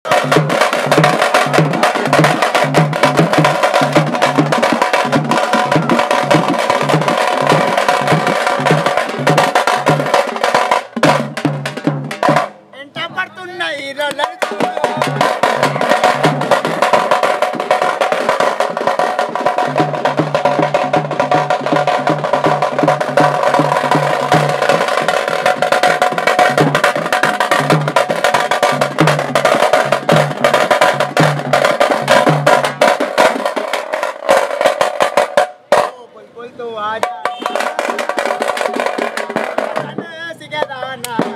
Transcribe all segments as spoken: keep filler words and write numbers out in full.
ఎంట పడుతున్నాయి రోలర్ तो आजा सिकदाना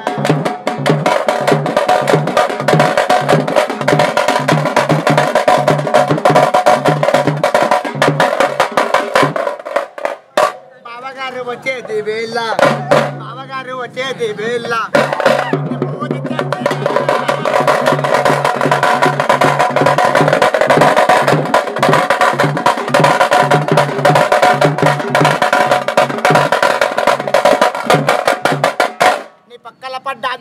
बाबा गारू వచ్చేది వేళ బాబా గారు వచ్చేది వేళ పక్కల పడ్డా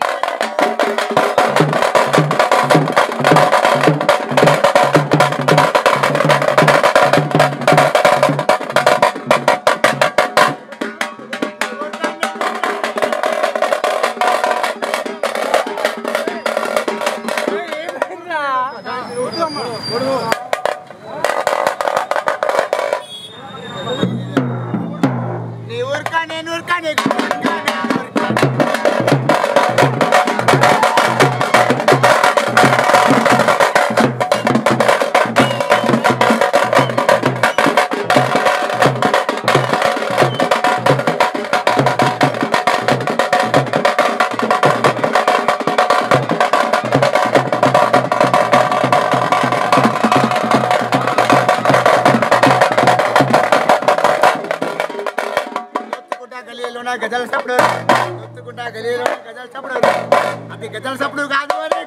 నీ ఊరికా నేను ఊరికా నీకు గజల్ సప్పుడు గుర్తుకుంటా గలీలో గజల్ సప్పుడు అది గజల్ సప్పుడు కాదు అని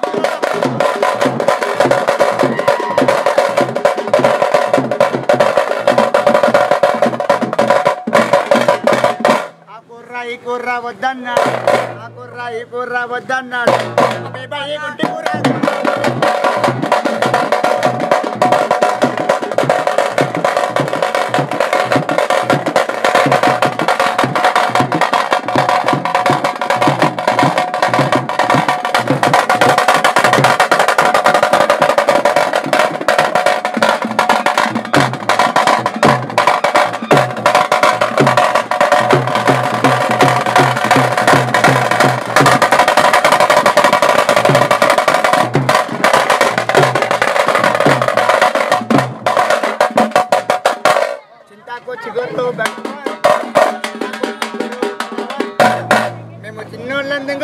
ఆ కుర్ర ఈ కుర్ర వద్దన్నాడు ఆ కుర్ర ఈ కుర్ర వద్దన్నాడు అబ్బాయి గుంటి కూర చిగుర్లు మేము చిన్నోళ్ళందుకు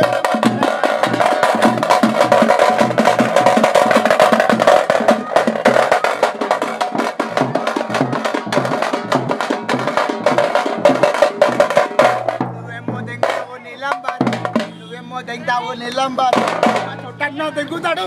నువ్వేమో దెంగుతావు నీలంబర్ నువ్వేమో దెంగుతావు నీలంబర్ చుట్టన్నా దెంగుతాడు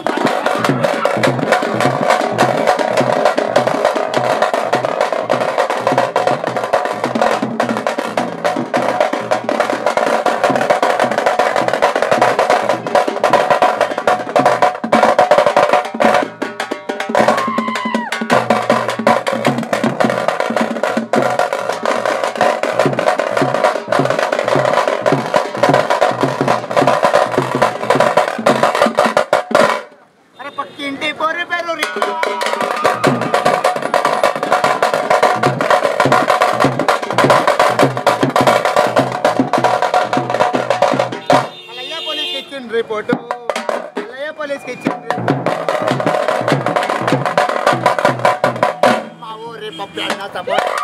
ఇంటి పొరి పేరు అలయ్య పోలీస్కి ఇచ్చింది రిపోర్టు అలయ్య పోలీస్కి ఇచ్చింది మా ఊరి పప్పు అన్న సపోర్ట్